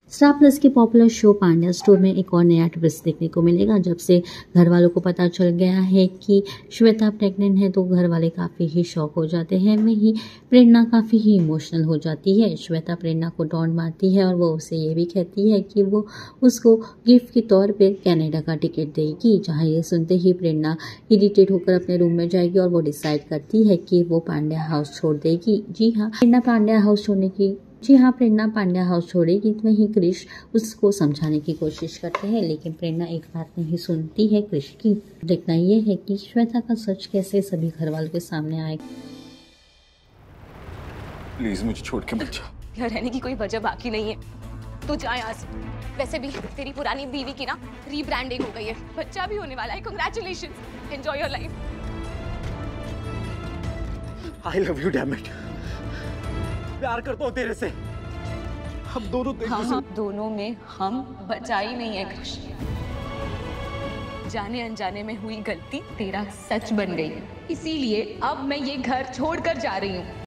Star Plus के popular show Pandya Store में एक और नया ट्विस्ट देखने को मिलेगा। जब से घर वालों को पता चल गया है कि श्वेता प्रेग्नेंट है तो घर वाले काफ़ी ही शॉक हो जाते हैं। वहीं प्रेरणा काफ़ी ही इमोशनल हो जाती है। श्वेता प्रेरणा को टॉन्ट मारती है और वो उसे ये भी कहती है कि वो उसको गिफ्ट के तौर पर कनाडा का टिकट देगी। जहाँ ये सुनते ही प्रेरणा इरिटेट होकर अपने रूम में जाएगी और वो डिसाइड करती है कि वो पांड्या हाउस छोड़ देगी। प्रेरणा पांड्या हाउस छोड़ेगी। वहीं क्रिश उसको समझाने की कोशिश करते हैं, लेकिन प्रेरणा एक बात नहीं सुनती है क्रिश की। देखना यह है कि श्वेता का सच कैसे सभी घर वालों के सामने आएगा। प्लीज मुझे छोड़ के मत जाओ। यहाँ रहने की कोई वजह बाकी नहीं है, तू जा यहाँ से। वैसे भी तेरी पुरानी बीवी की ना रीब्रांडिंग हो गई है, बच्चा भी होने वाला है। Congratulations, enjoy your life. I love you damn it. प्यार करता हूँ तेरे से। हम दोनों दोनों में हम बचा ही नहीं है कृष। जाने अनजाने में हुई गलती तेरा सच बन गई, इसीलिए अब मैं ये घर छोड़कर जा रही हूँ।